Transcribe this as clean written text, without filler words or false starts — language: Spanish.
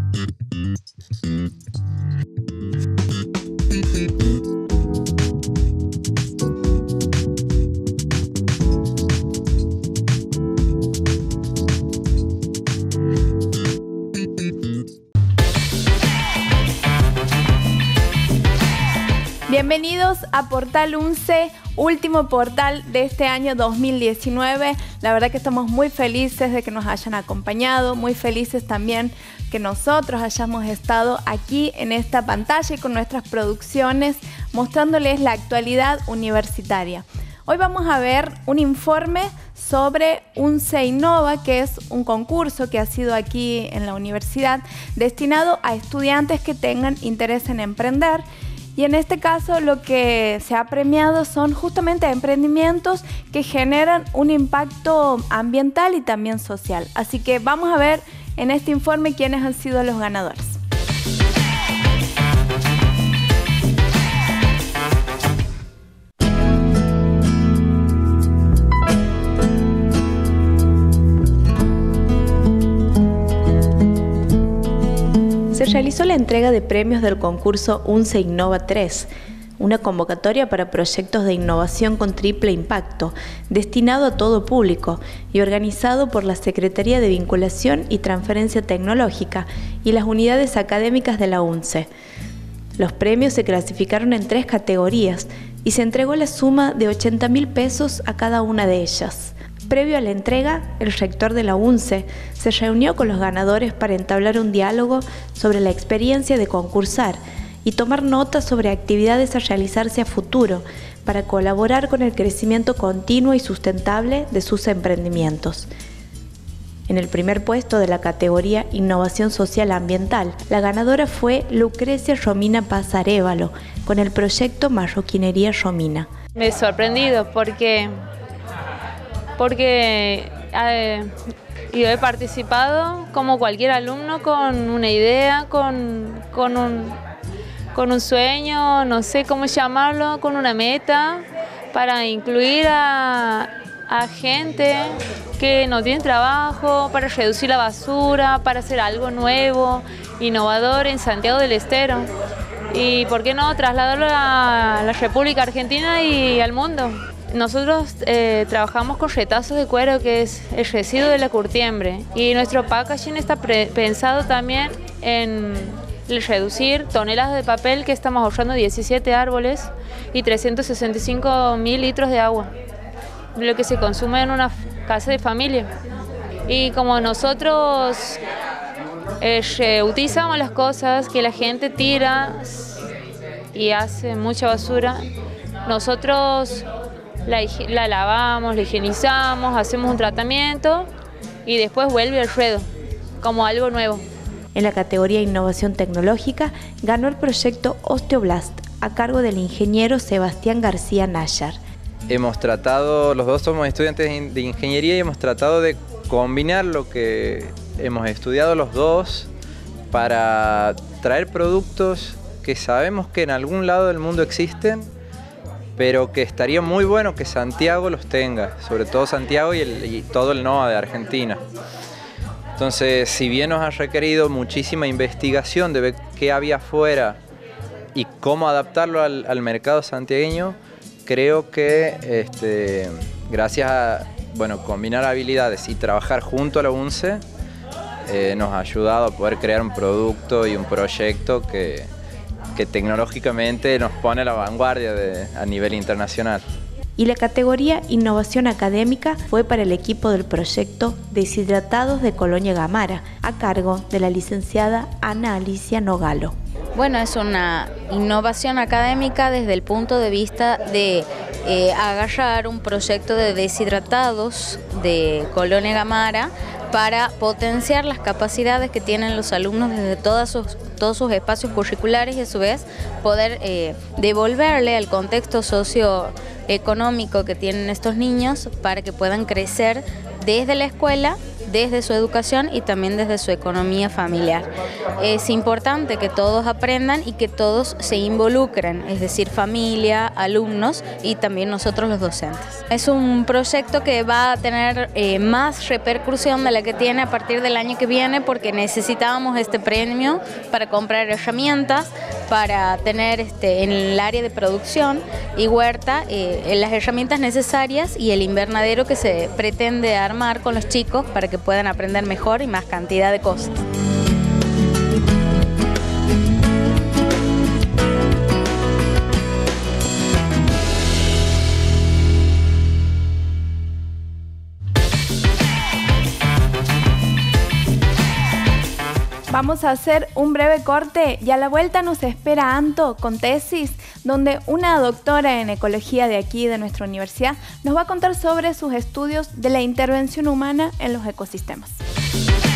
Bienvenidos a Portal UNCE, último portal de este año 2019. La verdad que estamos muy felices de que nos hayan acompañado, muy felices también que nosotros hayamos estado aquí en esta pantalla y con nuestras producciones mostrándoles la actualidad universitaria. Hoy vamos a ver un informe sobre UNCE Innova, que es un concurso que ha sido aquí en la universidad destinado a estudiantes que tengan interés en emprender. Y en este caso lo que se ha premiado son justamente emprendimientos que generan un impacto ambiental y también social. Así que vamos a ver en este informe quiénes han sido los ganadores. Se realizó la entrega de premios del concurso UNCE Innova 3, una convocatoria para proyectos de innovación con triple impacto, destinado a todo público y organizado por la Secretaría de Vinculación y Transferencia Tecnológica y las unidades académicas de la UNCE. Los premios se clasificaron en 3 categorías y se entregó la suma de 80.000 pesos a cada una de ellas. Previo a la entrega, el rector de la UNCE se reunió con los ganadores para entablar un diálogo sobre la experiencia de concursar y tomar notas sobre actividades a realizarse a futuro para colaborar con el crecimiento continuo y sustentable de sus emprendimientos. En el primer puesto de la categoría Innovación Social Ambiental, la ganadora fue Lucrecia Romina Paz Arévalo, con el proyecto Marroquinería Romina. Me he sorprendido porque yo he participado como cualquier alumno con una idea, con un sueño, no sé cómo llamarlo, con una meta para incluir a gente que no tiene trabajo, para reducir la basura, para hacer algo nuevo, innovador en Santiago del Estero. Y por qué no trasladarlo a la República Argentina y al mundo. Nosotros trabajamos con retazos de cuero, que es el residuo de la curtiembre, y nuestro packaging está pensado también en reducir toneladas de papel, que estamos ahorrando 17 árboles y 365.000 litros de agua, lo que se consume en una casa de familia. Y como nosotros reutilizamos las cosas que la gente tira y hace mucha basura, nosotros la lavamos, la higienizamos, hacemos un tratamiento y después vuelve al ruedo como algo nuevo. En la categoría Innovación Tecnológica ganó el proyecto Osteoblast a cargo del ingeniero Sebastián García Nayar. Hemos tratado, los dos somos estudiantes de ingeniería y hemos tratado de combinar lo que hemos estudiado los dos para traer productos que sabemos que en algún lado del mundo existen, pero que estaría muy bueno que Santiago los tenga, sobre todo Santiago y todo el NOA de Argentina. Entonces, si bien nos ha requerido muchísima investigación de ver qué había afuera y cómo adaptarlo al mercado santiagueño, creo que gracias a combinar habilidades y trabajar junto a la UNCE, nos ha ayudado a poder crear un producto y un proyecto que tecnológicamente nos pone a la vanguardia a nivel internacional. Y la categoría Innovación Académica fue para el equipo del proyecto Deshidratados de Colonia Gamara, a cargo de la licenciada Ana Alicia Nogalo. Bueno, es una innovación académica desde el punto de vista de agarrar un proyecto de deshidratados de Colonia Gamara para potenciar las capacidades que tienen los alumnos desde todos sus espacios curriculares y a su vez poder devolverle al contexto socioeconómico que tienen estos niños para que puedan crecer desde la escuela desde su educación y también desde su economía familiar. Es importante que todos aprendan y que todos se involucren, es decir, familia, alumnos y también nosotros los docentes. Es un proyecto que va a tener más repercusión de la que tiene a partir del año que viene, porque necesitábamos este premio para comprar herramientas, para tener en el área de producción y huerta las herramientas necesarias y el invernadero que se pretende armar con los chicos para que puedan aprender mejor y más cantidad de cosas. Vamos a hacer un breve corte y a la vuelta nos espera Anto con tesis, donde una doctora en ecología de aquí, de nuestra universidad, nos va a contar sobre sus estudios de la intervención humana en los ecosistemas.